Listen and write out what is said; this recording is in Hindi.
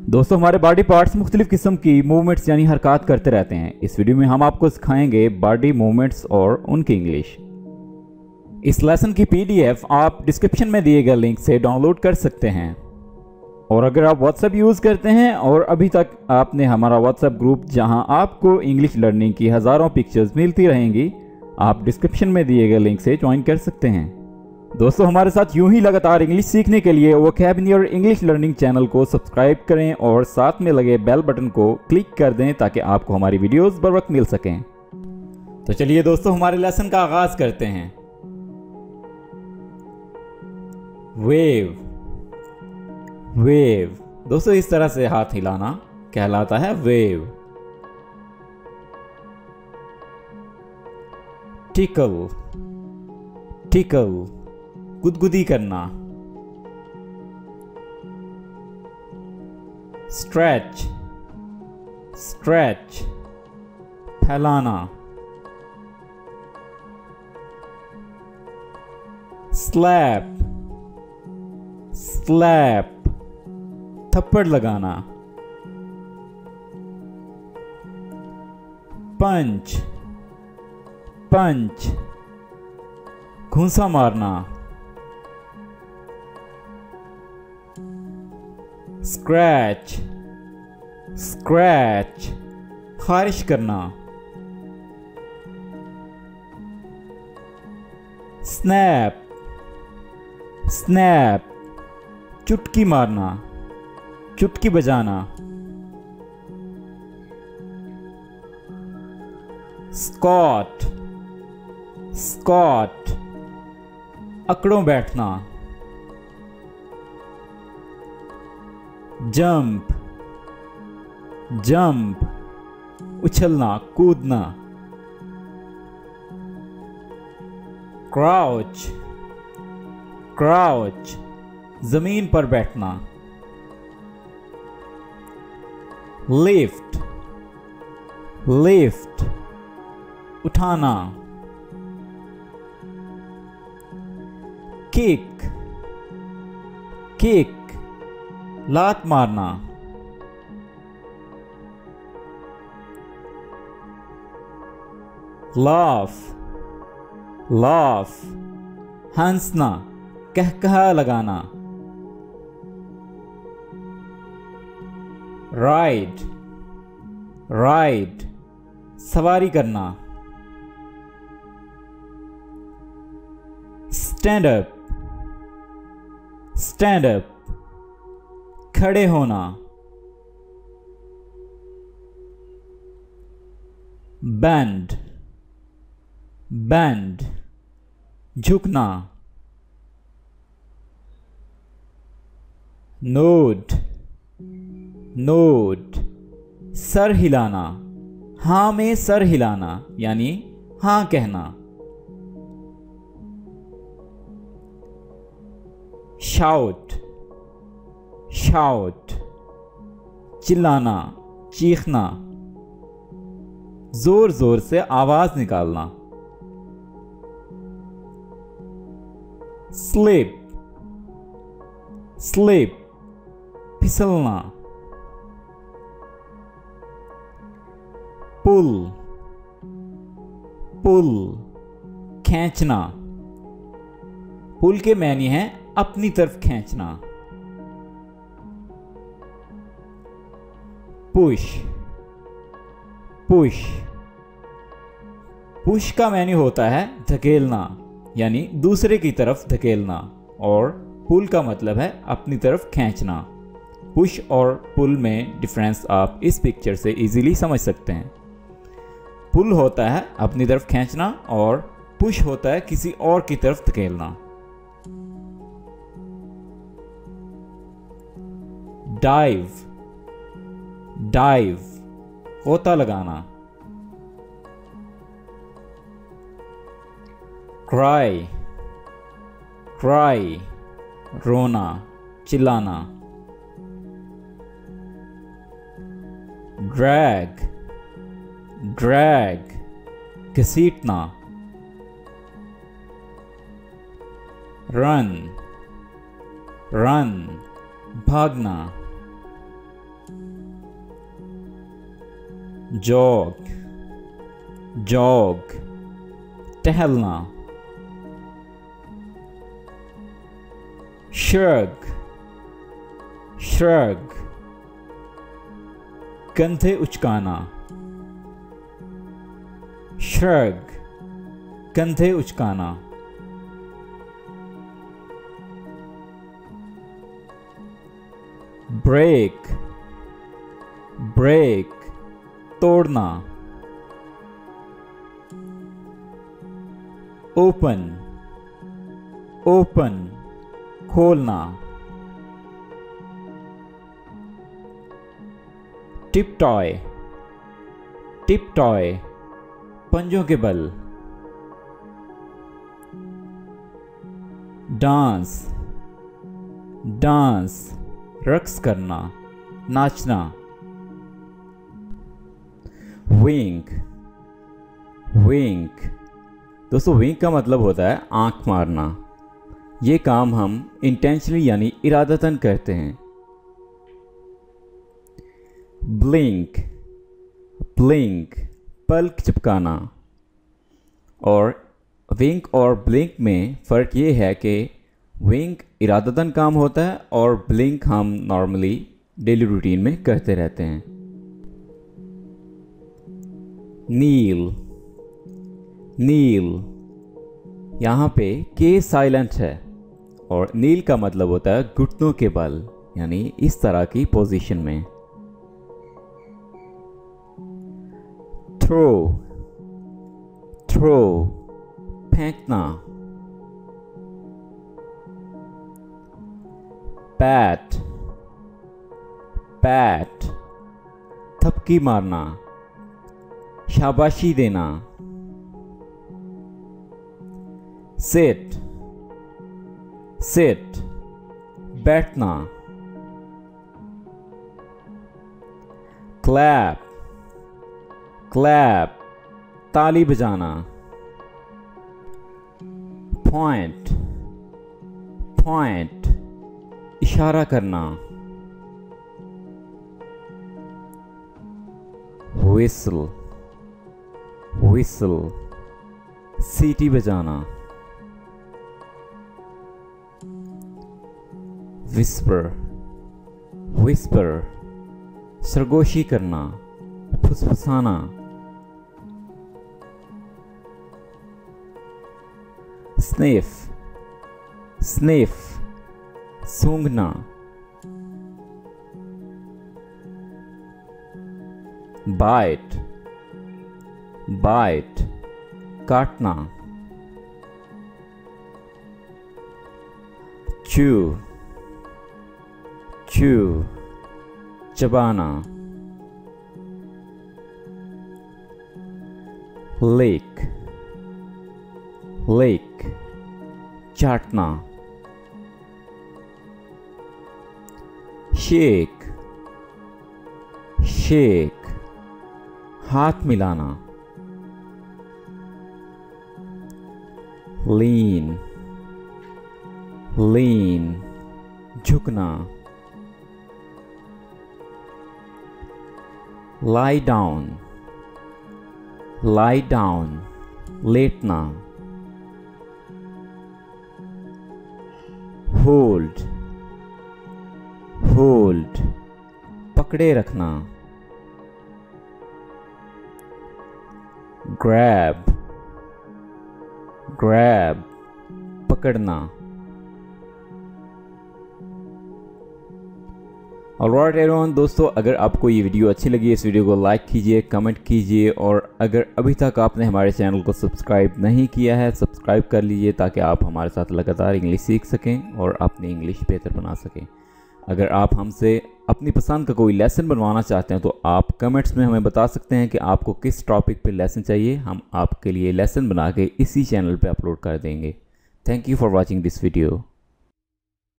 दोस्तों हमारे बॉडी पार्ट्स मुख्तलिफ किस्म की मूवमेंट्स यानी हरकत करते रहते हैं। इस वीडियो में हम आपको सिखाएंगे बॉडी मूवमेंट्स और उनकी इंग्लिश। इस लेसन की पीडीएफ आप डिस्क्रिप्शन में दिए गए लिंक से डाउनलोड कर सकते हैं। और अगर आप व्हाट्सएप यूज़ करते हैं और अभी तक आपने हमारा व्हाट्सएप ग्रुप जहां आपको इंग्लिश लर्निंग की हज़ारों पिक्चर्स मिलती रहेंगी, आप डिस्क्रिप्शन में दिए गए लिंक से ज्वाइन कर सकते हैं। दोस्तों हमारे साथ यूं ही लगातार इंग्लिश सीखने के लिए वोकैबुलरी इंग्लिश लर्निंग चैनल को सब्सक्राइब करें और साथ में लगे बेल बटन को क्लिक कर दें ताकि आपको हमारी वीडियोस बर वक्त मिल सकें। तो चलिए दोस्तों हमारे लेसन का आगाज करते हैं। वेव वेव दोस्तों इस तरह से हाथ हिलाना कहलाता है वेव। टिकल टिकल गुदगुदी करना। स्ट्रेच स्ट्रेच फैलाना। स्लैप स्लैप थप्पड़ लगाना। पंच पंच घूंसा मारना। स्क्रैच स्क्रैच खारिश करना। स्नैप स्नैप चुटकी मारना, चुटकी बजाना। स्कॉट स्कॉट अकड़ों बैठना। जंप जंप उछलना कूदना। क्राउच क्राउच जमीन पर बैठना। लिफ्ट लिफ्ट उठाना। किक किक लात मारना। लाफ लाफ हंसना कहकहा लगाना। राइड राइड सवारी करना। स्टैंड अप स्टैंड अप खड़े होना। बैंड बैंड झुकना। नोड नोड सर हिलाना, हाँ में सर हिलाना यानी हाँ कहना। शाउट शाउट चिल्लाना चीखना, जोर जोर से आवाज निकालना। Slip slip फिसलना। पुल पुल खींचना। पुल के मायने हैं अपनी तरफ खींचना। पुश पुश पुश का मायने होता है धकेलना यानी दूसरे की तरफ धकेलना, और पुल का मतलब है अपनी तरफ खींचना। पुश और पुल में डिफरेंस आप इस पिक्चर से इजीली समझ सकते हैं। पुल होता है अपनी तरफ खींचना और पुश होता है किसी और की तरफ धकेलना। डाइव डाइव गोता लगाना। क्राई क्राई रोना चिल्लाना। ड्रैग ड्रैग घसीटना। रन रन भागना। जॉग, जॉग, टहलना। श्रग, श्रग, कंधे उचकाना। श्रग, कंधे उचकाना। ब्रेक, ब्रेक, तोड़ना। ओपन, ओपन, खोलना। टिप टॉय, टिप टॉय, पंजों के बल। डांस, डांस, रक्स करना, नाचना। विंक, विंक, दोस्तों विंक का मतलब होता है आंख मारना। ये काम हम इंटेंशनली यानी इरादतन करते हैं। ब्लिंक, ब्लिंक, पलक झपकाना। और विंक और ब्लिंक में फ़र्क ये है कि विंक इरादतन काम होता है और ब्लिंक हम नॉर्मली डेली रूटीन में करते रहते हैं। नील, नील, यहाँ पे के साइलेंट है और नील का मतलब होता है घुटनों के बल, यानी इस तरह की पोजीशन में। थ्रो, थ्रो, फेंकना। पैट, पैट, थपकी मारना, शाबाशी देना। सिट, सिट, बैठना। क्लैप, क्लैप, ताली बजाना। पॉइंट, पॉइंट, इशारा करना। व्हिसल, व्हिसल, सीटी बजाना। विस्पर, विस्पर, सरगोशी करना, फुसफुसाना। स्निफ, स्निफ, सूंघना। बाइट, बाइट, काटना। च्यू, च्यू, चबाना। लिक, लिक, चाटना। शेक, शेक, हाथ मिलाना। लीन, लीन, झुकना। लाई डाउन, लाई डाउन, लेटना। होल्ड, होल्ड, पकड़े रखना। ग्रैब, ग्रैब, पकड़ना। ऑलराइट एवरीवन, दोस्तों अगर आपको ये वीडियो अच्छी लगी, इस वीडियो को लाइक कीजिए, कमेंट कीजिए और अगर अभी तक आपने हमारे चैनल को सब्सक्राइब नहीं किया है सब्सक्राइब कर लीजिए ताकि आप हमारे साथ लगातार इंग्लिश सीख सकें और अपनी इंग्लिश बेहतर बना सकें। अगर आप हमसे अपनी पसंद का कोई लेसन बनवाना चाहते हैं तो आप कमेंट्स में हमें बता सकते हैं कि आपको किस टॉपिक पे लेसन चाहिए। हम आपके लिए लेसन बना के इसी चैनल पे अपलोड कर देंगे। Thank you for watching this video.